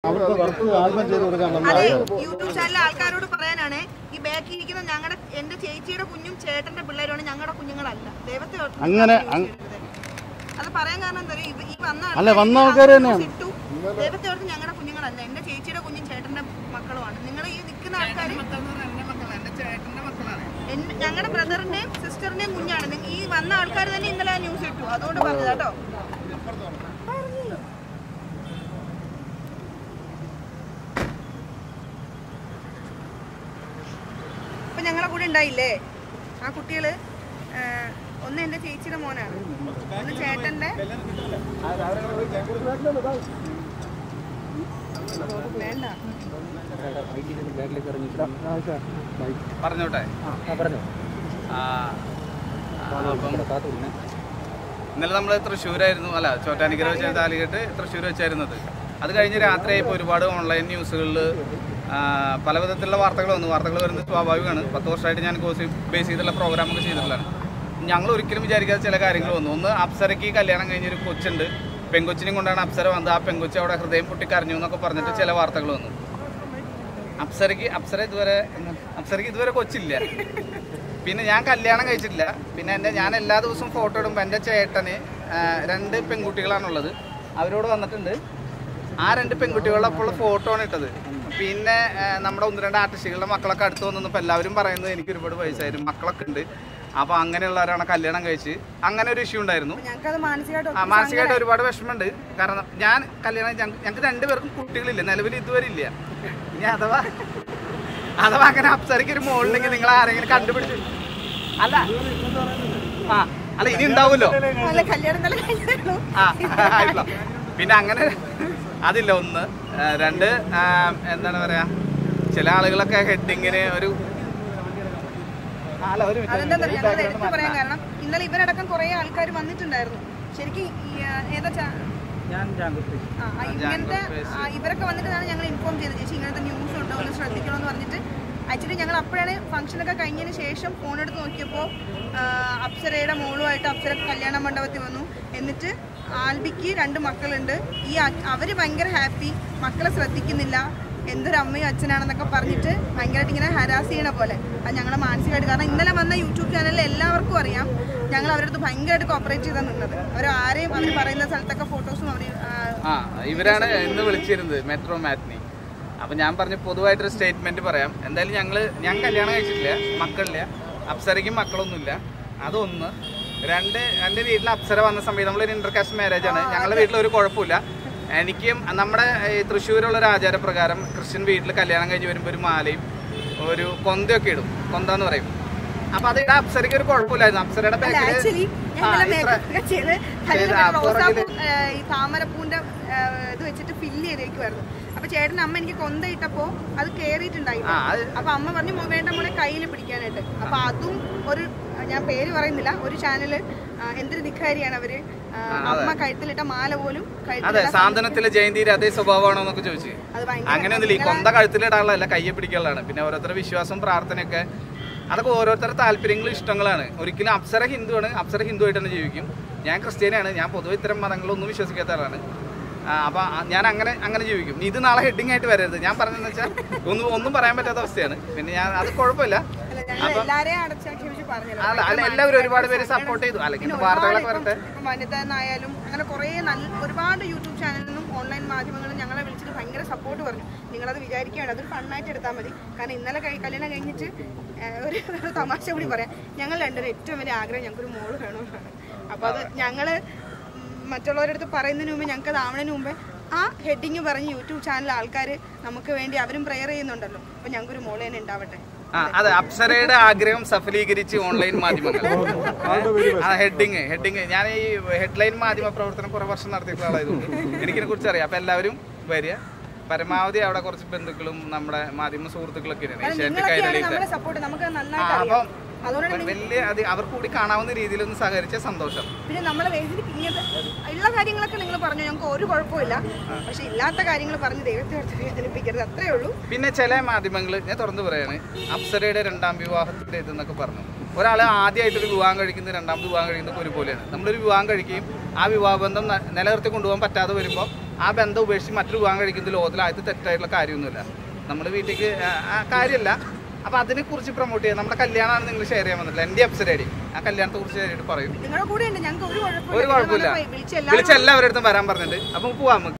YouTube ചാനലിലെ ആൾക്കാരോട് പറയാനാണ് ഈ ബാക്കി ഇരിക്കുന്ന ഞങ്ങളുടെ എന്റെ ചേച്ചിയുടെ കുഞ്ഞും ചേട്ടന്റെ പിള്ളേരാണ് ഞങ്ങളുടെ കുഞ്ഞുങ്ങളല്ല. ദൈവത്തെ അത് പറയാൻ കാരണം എന്താ ദൈവത്തെ ഓർത്ത് ഞങ്ങളുടെ കുഞ്ഞുങ്ങളല്ല, എന്റെ ചേച്ചിയുടെ കുഞ്ഞും ചേട്ടന്റെ മക്കളുമാണ്. നിങ്ങൾ ഈ നിൽക്കുന്ന ആൾക്കാർ ഞങ്ങളുടെ ബ്രദറിന്റെയും സിസ്റ്ററിന്റെയും കുഞ്ഞാണ്. ഈ വന്ന ആൾക്കാർ തന്നെ ഇന്നലെ ന്യൂസ് ഇട്ടു, അതുകൊണ്ട് പറഞ്ഞത് കേട്ടോ. ഇപ്പൊ ഞങ്ങളെ കൂടെ ഉണ്ടായില്ലേ ആ കുട്ടികള്, ഒന്ന് എന്റെ ചേച്ചിയുടെ മോനാണ്, ഒന്ന് ചേട്ടന്റെ. വേണ്ട പറഞ്ഞോട്ടെ. ഇന്നലെ നമ്മൾ തൃശ്ശൂരായിരുന്നു, അല്ല ചോറ്റാനിക്കര വെച്ച് താലികെട്ട് തൃശ്ശൂർ വെച്ചായിരുന്നത്. അത് കഴിഞ്ഞ് രാത്രിയായപ്പോൾ ഒരുപാട് ഓൺലൈൻ ന്യൂസുകളിൽ പല വിധത്തിലുള്ള വാർത്തകൾ വന്നു. വാർത്തകൾ വരുന്നത് സ്വാഭാവികമാണ്. 10 വർഷമായിട്ട് ഞാൻ കോഴ്സ് ബേസ് ചെയ്തുള്ള പ്രോഗ്രാമൊക്കെ ചെയ്തിട്ടുള്ളതാണ്. ഞങ്ങൾ ഒരിക്കലും വിചാരിക്കാത്ത ചില കാര്യങ്ങൾ വന്നു. ഒന്ന്, അപ്സരയ്ക്ക് കല്യാണം കഴിഞ്ഞൊരു കൊച്ചുണ്ട്, പെങ്കൊച്ചിനെയും കൊണ്ടാണ് അപ്സര വന്നത്. ആ പെങ്കൊച്ച് അവിടെ ഹൃദയം പൊട്ടിക്കരഞ്ഞു എന്നൊക്കെ പറഞ്ഞിട്ട് ചില വാർത്തകൾ വന്നു. അപ്സര ഇതുവരെ കൊച്ചില്ല. പിന്നെ ഞാൻ കല്യാണം കഴിച്ചിട്ടില്ല. പിന്നെ ഞാൻ എല്ലാ ദിവസവും ഫോട്ടോ ഇടുമ്പോൾ എൻ്റെ ചേട്ടന് 2 പെൺകുട്ടികളാണുള്ളത്. അവരോട് വന്നിട്ടുണ്ട്. ആ 2 പെൺകുട്ടികളുടെ അപ്പോൾ ഫോട്ടോ ആണ് ഇട്ടത്. പിന്നെ നമ്മുടെ 1-2 ആർട്ടിസ്റ്റുകളുടെ മക്കളൊക്കെ അടുത്ത് വന്നപ്പോൾ എല്ലാവരും പറയുന്നത് എനിക്ക് ഒരുപാട് വയസ്സായിരുന്നു, മക്കളൊക്കെ ഉണ്ട്, അപ്പോൾ അങ്ങനെയുള്ളവരാണ് കല്യാണം കഴിച്ച്. അങ്ങനെ ഒരു ഇഷ്യൂ ഉണ്ടായിരുന്നു. മാനസികമായിട്ട് ഒരുപാട് വിഷമമുണ്ട്. കാരണം ഞാൻ കല്യാണം ഞങ്ങൾക്ക് 2 പേർക്കും കുട്ടികളില്ല, നിലവിൽ ഇതുവരെ ഇല്ല. ഇനി അഥവാ അങ്ങനെ അപ്സരയ്ക്ക് ഒരു മോളുണ്ടെങ്കിൽ നിങ്ങൾ ആരെങ്കിലും കണ്ടുപിടിച്ചു അല്ല ഇനി ഉണ്ടാവുമല്ലോ. പിന്നെ അങ്ങനെ അതില്ല. 1, 2 എന്താണ് പറയാ, ചില ആളുകളൊക്കെ ഹെഡിങ്ങിന് ഒരു പറയാൻ കാരണം ഇന്നലെ ഇവരടക്കം കുറെ ആൾക്കാർ വന്നിട്ടുണ്ടായിരുന്നു. ശരിക്കും ഇങ്ങനത്തെ ഇവരൊക്കെ വന്നിട്ടാണ് ഞങ്ങൾ ഇൻഫോം ചെയ്തത്, ചേച്ചി ഇങ്ങനത്തെ ന്യൂസ് ഉണ്ടോ എന്ന് ശ്രദ്ധിക്കണമെന്ന് പറഞ്ഞിട്ട്. ആക്ച്വലി ഞങ്ങൾ അപ്പോഴാണ് ഫംഗ്ഷനൊക്കെ കഴിഞ്ഞതിന് ശേഷം ഫോൺ എടുത്ത് നോക്കിയപ്പോൾ അപ്സരയുടെ മോളുമായിട്ട് അപ്സര കല്യാണ മണ്ഡപത്തിൽ വന്നു. എന്നിട്ട് ആൽബിക്ക് 2 മക്കളുണ്ട്. അവർ ഭയങ്കര ഹാപ്പി, മക്കളെ ശ്രദ്ധിക്കുന്നില്ല, എന്തൊരു അമ്മയും അച്ഛനാണെന്നൊക്കെ പറഞ്ഞിട്ട് ഭയങ്കരമായിട്ട് ഇങ്ങനെ ഹരാസ് ചെയ്യണ പോലെ. അത് ഞങ്ങളെ മാനസികമായിട്ട്, കാരണം ഇന്നലെ വന്ന യൂട്യൂബ് ചാനലിൽ എല്ലാവർക്കും അറിയാം ഞങ്ങൾ അവരടുത്ത് ഭയങ്കരമായിട്ട് കോപ്പറേറ്റ് ചെയ്താൽ നിന്നത്. ആരെയും അവർ പറയുന്ന സ്ഥലത്തൊക്കെ ഫോട്ടോസും ഇവരാണ് ഇന്ന് വിളിച്ചിരുന്നത് മെട്രോ മാറ്റ്നി. അപ്പം ഞാൻ പറഞ്ഞു പൊതുവായിട്ടൊരു സ്റ്റേറ്റ്മെന്റ് പറയാം. എന്തായാലും ഞാൻ കല്യാണം കഴിച്ചിട്ടില്ല, മക്കളില്ല, അപ്സരയ്ക്കും മക്കളൊന്നുമില്ല. അതൊന്ന്. 2 എൻ്റെ വീട്ടിൽ അപ്സര വന്ന സമയത്ത് നമ്മളൊരു ഇന്റർകാസ്റ്റ് മാരേജ് ആണ്. ഞങ്ങളുടെ വീട്ടിൽ ഒരു കുഴപ്പമില്ല. എനിക്കും നമ്മുടെ തൃശ്ശൂരുള്ള ഒരു ആചാരപ്രകാരം ക്രിസ്ത്യൻ വീട്ടിൽ കല്യാണം കഴിഞ്ഞ് വരുമ്പോൾ ഒരു മാലയും ഒരു കൊന്തയൊക്കെ ഇടും, കൊന്ത എന്ന് പറയും. അപ്പൊ അത് അപ്സരയ്ക്ക് ഒരു കുഴപ്പമില്ലായിരുന്നു. അപ്സരയുടെ താമരപ്പൂന്റെ ഇത് വെച്ചിട്ട് ഫില്ല് ചെയ്തേക്കുമായിരുന്നു. അപ്പൊ ചേട്ടൻ അമ്മ എനിക്ക് കൊന്ത ഇട്ടപ്പോ അത് കേറിയിട്ടുണ്ടായി. അപ്പൊ അമ്മ പറഞ്ഞു വേണ്ട മോളെ കയ്യിൽ പിടിക്കാനായിട്ട്. അപ്പൊ അതും ഒരു, ഞാൻ പേര് പറയുന്നില്ല, ഒരു ചാനല് എന്തൊരു ധിക്കാരിയാണ് അവര്, അമ്മ കഴുത്തിലിട്ട മാല പോലും സാന്ത്വനത്തിലെ ജയന്തിയുടെ അതേ സ്വഭാവമാണോ എന്നൊക്കെ ചോദിച്ചു. അങ്ങനെ ഒന്നുമില്ല. ഈ കൊന്ത കഴുത്തിലിടാനുള്ളതല്ല, കയ്യെ പിടിക്കാനുള്ളതാണ്. പിന്നെ ഓരോരുത്തരുടെ വിശ്വാസം പ്രാർത്ഥനയൊക്കെ അതൊക്കെ ഓരോരുത്തരുടെ താല്പര്യങ്ങളും ഇഷ്ടങ്ങളാണ്. ഒരിക്കലും അപ്സര ഹിന്ദുവാണ്, അപ്സര ഹിന്ദുവായിട്ട് തന്നെ ജീവിക്കും. ഞാൻ ക്രിസ്ത്യാനിയാണ്. ഞാൻ പൊതുവെ ഇത്തരം മതങ്ങളൊന്നും വിശ്വസിക്കാത്ത ആളാണ്. അപ്പൊ ഞാൻ അങ്ങനെ ജീവിക്കും. ഇത് നാളെ ഹെഡിങ് ആയിട്ട് വരരുത്. ഞാൻ പറഞ്ഞതെന്ന് വെച്ചാൽ ഒന്നും പറയാൻ പറ്റാത്ത അവസ്ഥയാണ്. പിന്നെ ഞാൻ അത് കുഴപ്പമില്ല. എല്ലാവരും ഒരുപാട് പേര് സപ്പോർട്ട് ചെയ്തു. അല്ലെങ്കിൽ വാർത്തകളൊക്കെ വരട്ടെ. വനിത എന്നായാലും അങ്ങനെ കുറെ ഒരുപാട് യൂട്യൂബ് ചാനലിനും ഓൺലൈൻ മാധ്യമങ്ങളും ഞങ്ങളെ വിളിച്ചിട്ട് ഭയങ്കര സപ്പോർട്ട് പറഞ്ഞു. നിങ്ങളത് വിചാരിക്കുകയാണ്, അതൊരു ഫണ്ണായിട്ട് എടുത്താൽ മതി. കാരണം ഇന്നലെ കല്യാണം കഴിഞ്ഞിട്ട് ഒരു തമാശ കൂടി പറയാം, ഞങ്ങൾ 2 ഏറ്റവും വലിയ ആഗ്രഹം ഞങ്ങൾക്കൊരു മോള് വേണമെന്നാണ്. അപ്പൊ അത് ഞങ്ങള് മറ്റുള്ളവരുടെ അടുത്ത് പറയുന്നതിന് മുമ്പ്, ഞങ്ങൾക്ക് അത് ആവണതിന് മുമ്പേ ആ ഹെഡിങ് പറഞ്ഞ് യൂട്യൂബ് ചാനൽ ആൾക്കാർ നമുക്ക് വേണ്ടി അവരും പ്രെയർ ചെയ്യുന്നുണ്ടല്ലോ. അപ്പൊ ഞങ്ങൾക്കൊരു മോള് തന്നെ ഉണ്ടാവട്ടെ. അതെ, അപ്സരയുടെ ആഗ്രഹം സഫലീകരിച്ച് ഓൺലൈൻ മാധ്യമങ്ങൾ. ഹെഡിങ് ഞാൻ ഈ ഹെഡ്ലൈൻ മാധ്യമ പ്രവർത്തനം കുറെ വർഷം നടത്തിയിട്ടുള്ള ആളായതുകൊണ്ട് എനിക്കിനെ കുറിച്ച് അറിയാം. അപ്പൊ എല്ലാവരും വരിക. പരമാവധി അവിടെ കുറച്ച് ബന്ധുക്കളും നമ്മുടെ മാധ്യമ സുഹൃത്തുക്കളൊക്കെ വലിയ അവർക്ക് കൂടി കാണാവുന്ന രീതിയിലൊന്ന് സഹകരിച്ച സന്തോഷം. പിന്നെ നമ്മളെ ഉള്ള കാര്യങ്ങളൊക്കെ നിങ്ങൾ പറഞ്ഞു, ഞങ്ങൾക്ക് ഒരു കുഴപ്പമില്ല. പക്ഷെ ഇല്ലാത്ത കാര്യങ്ങൾ പറഞ്ഞ് ദൈവത്തെ വേദനിപ്പിക്കരുത്, അത്രേ ഉള്ളൂ. പിന്നെ ചില മാധ്യമങ്ങൾ, ഞാൻ തുറന്നു പറയാണ്, അപ്സരയുടെ 2ാം വിവാഹത്തിന്റെ ഇതെന്നൊക്കെ പറഞ്ഞു. ഒരാൾ ആദ്യമായിട്ടൊരു വിവാഹം കഴിക്കുന്നത് 2ാമത് വിവാഹം കഴിക്കുന്നത് ഒരുപോലെയാണ്. നമ്മളൊരു വിവാഹം കഴിക്കുകയും ആ വിവാഹബന്ധം നിലനിർത്തി കൊണ്ടുപോകാൻ പറ്റാതെ വരുമ്പോൾ ആ ബന്ധം ഉപേക്ഷിച്ച് മറ്റൊരു വിവാഹം കഴിക്കുന്നത് ലോകത്തിൽ ആദ്യത്തെ തെറ്റായിട്ടുള്ള കാര്യമൊന്നുമില്ല. നമ്മൾ വീട്ടിലേക്ക് കാര്യമല്ല. അപ്പോൾ അതിനെക്കുറിച്ച് പ്രൊമോട്ട് ചെയ്യാം. നമ്മുടെ കല്യാണമാണ് നിങ്ങൾ ഷെയർ ചെയ്യാൻ വന്നിട്ടില്ല. എൻ്റെ അപ്സരയുടെ ആ കല്യാണത്തെ കുറിച്ച് ശരിയായിട്ട് പറയും. ഒരു കുഴപ്പമില്ല. വിളിച്ച് എല്ലാവരുടെ അടുത്തും വരാൻ പറഞ്ഞിട്ടുണ്ട്. അപ്പം പോവാം.